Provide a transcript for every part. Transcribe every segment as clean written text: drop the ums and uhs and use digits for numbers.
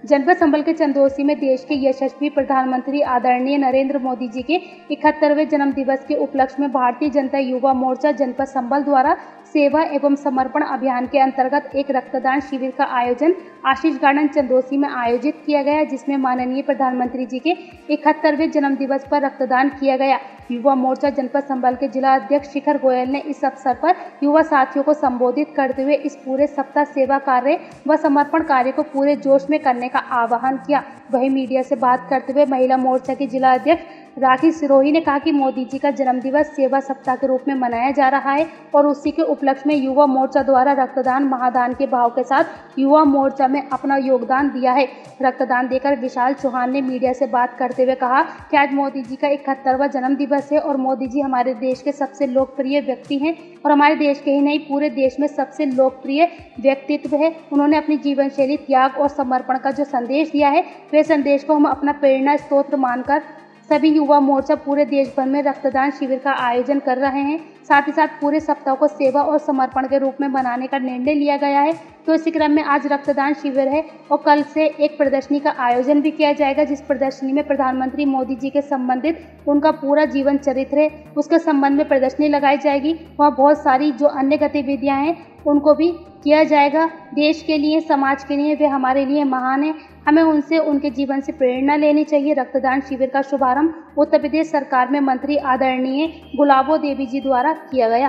जनपद संबल के चंदोसी में देश के यशस्वी प्रधानमंत्री आदरणीय नरेंद्र मोदी जी के 71वें जन्म दिवस के उपलक्ष्य में भारतीय जनता युवा मोर्चा जनपद संबल द्वारा सेवा एवं समर्पण अभियान के अंतर्गत एक रक्तदान शिविर का आयोजन आशीष गार्डन चंदोसी में आयोजित किया गया, जिसमें माननीय प्रधानमंत्री जी के 71वें जन्म दिवस पर रक्तदान किया गया। युवा मोर्चा जनपद संबल के जिला अध्यक्ष शिखर गोयल ने इस अवसर पर युवा साथियों को संबोधित करते हुए इस पूरे सप्ताह सेवा कार्य व समर्पण कार्य को पूरे जोश में करने का आह्वान किया। वहीं मीडिया से बात करते हुए महिला मोर्चा की जिला अध्यक्ष राखी सिरोही ने कहा कि मोदी जी का जन्मदिवस सेवा सप्ताह के रूप में मनाया जा रहा है और उसी के उपलक्ष्य में युवा मोर्चा द्वारा रक्तदान महादान के भाव के साथ युवा मोर्चा में अपना योगदान दिया है। रक्तदान देकर विशाल चौहान ने मीडिया से बात करते हुए कहा कि आज मोदी जी का 71वां जन्म दिवस है और मोदी जी हमारे देश के सबसे लोकप्रिय व्यक्ति हैं और हमारे देश के ही नहीं पूरे देश में सबसे लोकप्रिय व्यक्तित्व है। उन्होंने अपनी जीवन शैली, त्याग और समर्पण का जो संदेश दिया है, वे संदेश को हम अपना प्रेरणा स्रोत मानकर सभी युवा मोर्चा पूरे देश भर में रक्तदान शिविर का आयोजन कर रहे हैं। साथ ही साथ पूरे सप्ताह को सेवा और समर्पण के रूप में मनाने का निर्णय लिया गया है। तो इसी क्रम में आज रक्तदान शिविर है और कल से एक प्रदर्शनी का आयोजन भी किया जाएगा, जिस प्रदर्शनी में प्रधानमंत्री मोदी जी के संबंधित उनका पूरा जीवन चरित्र है, उसके संबंध में प्रदर्शनी लगाई जाएगी। वहाँ बहुत सारी जो अन्य गतिविधियाँ हैं उनको भी किया जाएगा। देश के लिए, समाज के लिए वे हमारे लिए महान है, हमें उनसे, उनके जीवन से प्रेरणा लेनी चाहिए। रक्तदान शिविर का शुभारंभ उत्तर प्रदेश सरकार में मंत्री आदरणीय गुलाबो देवी जी द्वारा किया गया।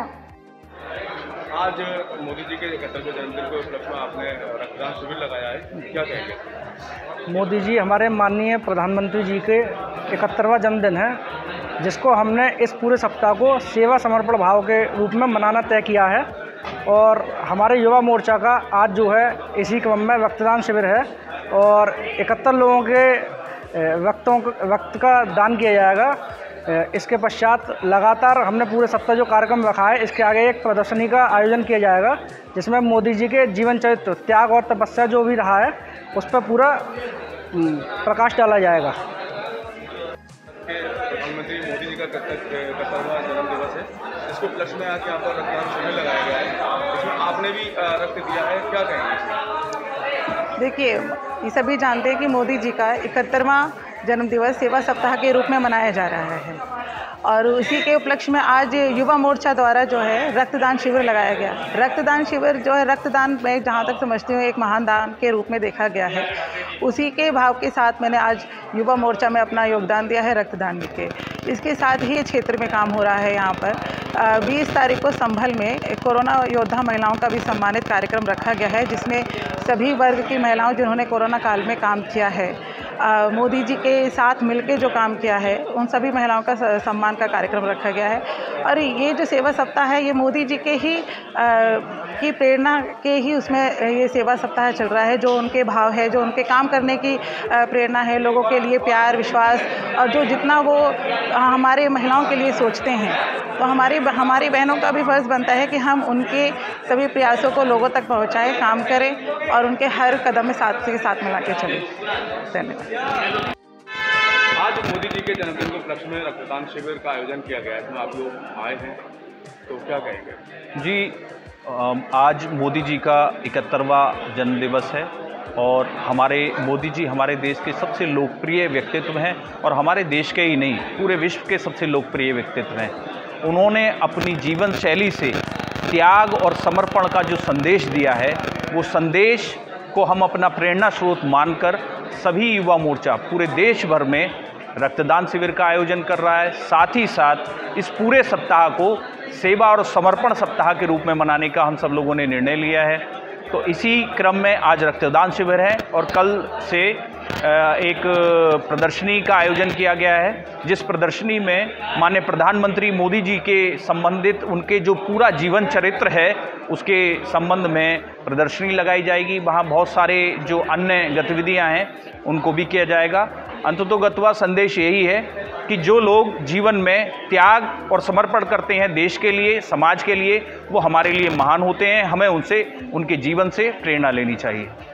आज मोदी जी के 71वें जन्मदिन के उपलक्ष्य में आपने रक्तदान शिविर लगाया है, क्या कहेंगे? मोदी जी हमारे माननीय प्रधानमंत्री जी के 71वां जन्मदिन है, जिसको हमने इस पूरे सप्ताह को सेवा समर्पण भाव के रूप में मनाना तय किया है। और हमारे युवा मोर्चा का आज जो है इसी क्रम में रक्तदान शिविर है और 71 लोगों के वक्त का दान किया जाएगा। इसके पश्चात लगातार हमने पूरे सप्ताह जो कार्यक्रम रखा है, इसके आगे एक प्रदर्शनी का आयोजन किया जाएगा, जिसमें मोदी जी के जीवन चरित्र, त्याग और तपस्या जो भी रहा है उस पर पूरा प्रकाश डाला जाएगा। प्रधानमंत्री मोदी जी का 71वां जन्म दिवस है, इसको उपलक्ष्य में आज यहाँ पर रक्तदान शिविर लगाया गया है, इसमें आपने भी रक्त दिया है, क्या कहेंगे? देखिए, ये सभी जानते हैं कि मोदी जी का 71वां जन्मदिवस सेवा सप्ताह के रूप में मनाया जा रहा है और उसी के उपलक्ष्य में आज युवा मोर्चा द्वारा जो है रक्तदान शिविर लगाया गया। रक्तदान शिविर जो है, रक्तदान मैं जहाँ तक समझती हूँ एक महान दान के रूप में देखा गया है। उसी के भाव के साथ मैंने आज युवा मोर्चा में अपना योगदान दिया है रक्तदान के। इसके साथ ही क्षेत्र में काम हो रहा है। यहाँ पर 20 तारीख को संभल में कोरोना योद्धा महिलाओं का भी सम्मानित कार्यक्रम रखा गया है, जिसमें सभी वर्ग की महिलाओं जिन्होंने कोरोना काल में काम किया है, मोदी जी के साथ मिलकर जो काम किया है, उन सभी महिलाओं का सम्मान का कार्यक्रम रखा गया है। और ये जो सेवा सप्ताह है, ये मोदी जी के ही की प्रेरणा के ही उसमें ये सेवा सप्ताह चल रहा है। जो उनके भाव है, जो उनके काम करने की प्रेरणा है, लोगों के लिए प्यार, विश्वास और जो जितना वो हमारे महिलाओं के लिए सोचते हैं, तो हमारी बहनों का भी फर्ज बनता है कि हम उनके सभी प्रयासों को लोगों तक पहुँचाएँ, काम करें और उनके हर कदम में साथ मिला के चलें। धन्यवाद। आज मोदी जी के जन्मदिन के उपलक्ष्य में रक्तदान शिविर का आयोजन किया गया है, इसमें आप लोग आए हैं, तो क्या कहेंगे? जी, आज मोदी जी का 71वां जन्मदिवस है और हमारे मोदी जी हमारे देश के सबसे लोकप्रिय व्यक्तित्व हैं और हमारे देश के ही नहीं पूरे विश्व के सबसे लोकप्रिय व्यक्तित्व हैं। उन्होंने अपनी जीवन शैली से त्याग और समर्पण का जो संदेश दिया है, वो संदेश को हम अपना प्रेरणा स्रोत मानकर सभी युवा मोर्चा पूरे देश भर में रक्तदान शिविर का आयोजन कर रहा है। साथ ही साथ इस पूरे सप्ताह को सेवा और समर्पण सप्ताह के रूप में मनाने का हम सब लोगों ने निर्णय लिया है। तो इसी क्रम में आज रक्तदान शिविर है और कल से एक प्रदर्शनी का आयोजन किया गया है, जिस प्रदर्शनी में माननीय प्रधानमंत्री मोदी जी के संबंधित उनके जो पूरा जीवन चरित्र है उसके संबंध में प्रदर्शनी लगाई जाएगी। वहाँ बहुत सारे जो अन्य गतिविधियाँ हैं उनको भी किया जाएगा। अंततोगत्वा संदेश यही है कि जो लोग जीवन में त्याग और समर्पण करते हैं देश के लिए, समाज के लिए, वो हमारे लिए महान होते हैं। हमें उनसे, उनके जीवन से प्रेरणा लेनी चाहिए।